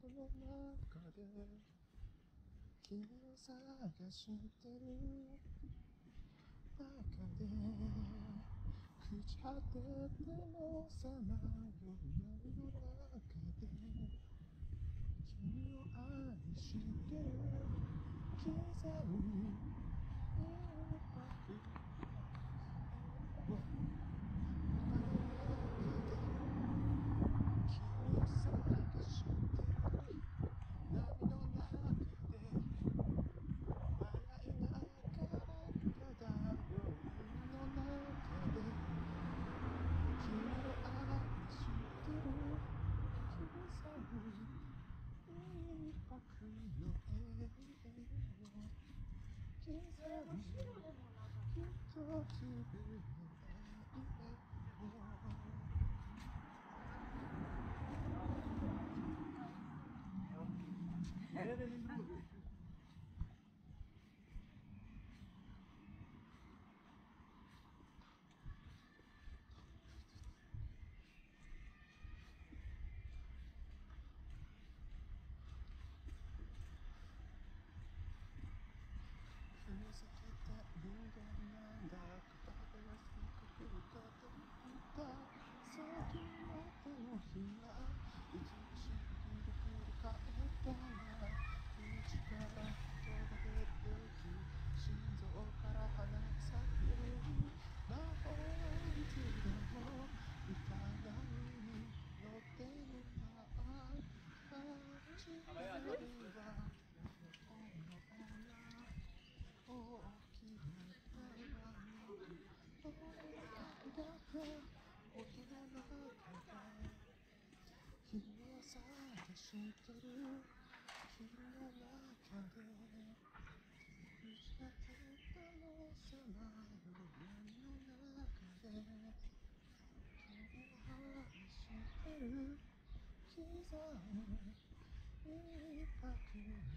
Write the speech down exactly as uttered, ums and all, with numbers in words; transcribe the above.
トの中で君を探してる中で朽ち果ててもさまよう闇の中で君を愛してる刻むインパクト君を探してる波の中で笑いながら漂う夢の中で君を愛してる刻むインパクトの永遠を刻む一つの永遠をふざけた人間なんだ片手がすくくるかと言った先までの日が美しくくるくる返ったら口から音が出る時心臓から離れ去る魔法はいつでも疑いに乗ってるな始まりはこの女大きな台湾の大きなお部屋の中で君を探してる君の中で打ち明けたのさまよ闇の中で君を愛してる刻むインパクトの